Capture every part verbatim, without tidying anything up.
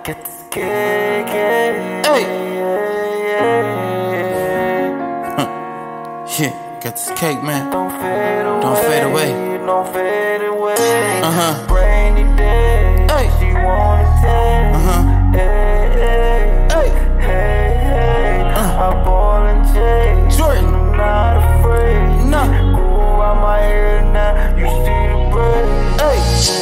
Get this cake, yeah. Hey. Huh. Yeah, got this cake, man. Don't fade away. Don't fade away. Don't fade away. Uh huh. Rainy day. Hey. She wanna take. Uh huh. Hey, hey, Hey. hey, hey. Uh. I ball and chase. Jordan. I'm not afraid. Nah. Go out my hair now. You see the braid. Hey.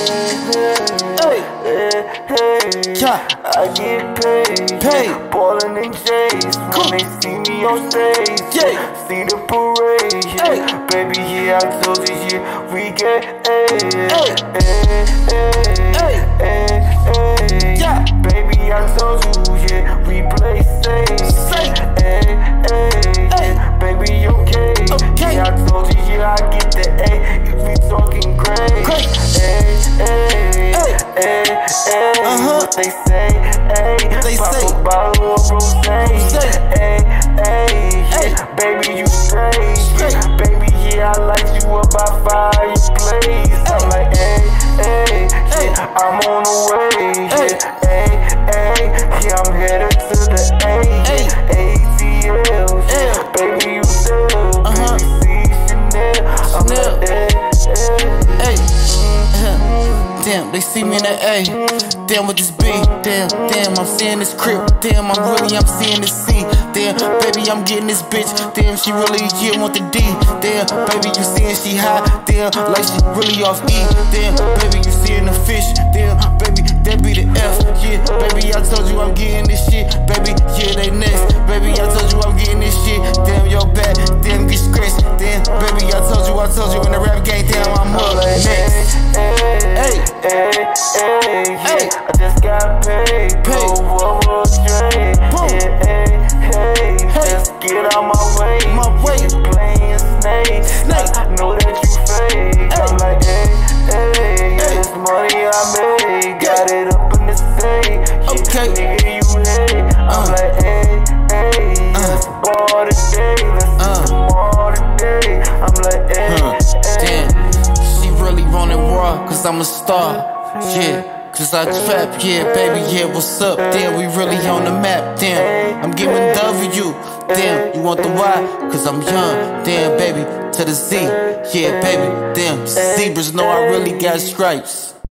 Hey, hey, hey. Yeah. I get paid. Paid. Ballin' and chase. Cool. When they see me on stage. Yeah. See the parade. Yeah. Hey. Baby, yeah, I told you, yeah, we get hey, Hey. hey, hey, Hey. hey, hey. Yeah. Baby, I told you, yeah, we play safe. Safe. Hey, hey, Hey. baby, okay. Okay. Yeah, I told you, yeah, I get the A if we talking great. Great. Hey, hey, Hey. hey, hey. Uh-huh. What they say, hey, They pop say. a bottle of rosé. Rosé. Hey, hey, Hey. yeah, baby, you straight. Straight. Baby, yeah, I light you up by fireplace. I'm like, hey, hey, Hey. yeah, I'm on the way. Hey. Yeah, hey, hey, yeah, I'm headed to the A. Hey. A T L, Hey. baby, you still, Uh-huh. baby, see Chanel. I'm Chanel. like, hey, hey. Hey. Damn, they see me in the A. Damn, with this B. Damn, damn, I'm seeing this crib. Damn, I'm really, I'm seeing this C. Damn, baby, I'm getting this bitch. Damn, she really, yeah, want the D. Damn, baby, you seeing she high. Damn, like she really off E. Damn, baby, you seeing the fish. Damn, baby, that be the F. Yeah, baby, I told you I'm getting this shit. Baby, yeah, they next. Baby, I told you I'm getting this shit. Damn, your back, damn, get scratched. Damn, baby, I told you, I told you in the rap game. Damn, I'm up next. Hey, hey, hey, Hey. I just got paid. Paid. Go over straight. Boom. Yeah, hey, hey, Hey. just get out my way. My way. You playing snake. Snake. I know that you fake. I'm like, hey, hey, Hey. this money I made, got it up in the safe. Yeah, Okay. nigga, you hate. I'm Uh. like, hey, hey, Uh. let's ball today. Let's Uh. do some more today. I'm like, hey, Huh. hey. Damn, she really running raw, cause I'm a star. Yeah, cause I trap, yeah, baby, yeah, what's up? Damn, we really on the map, damn, I'm giving W. Damn, you want the Y? Cause I'm young, damn, baby, to the Z. Yeah, baby, damn, zebras know I really got stripes.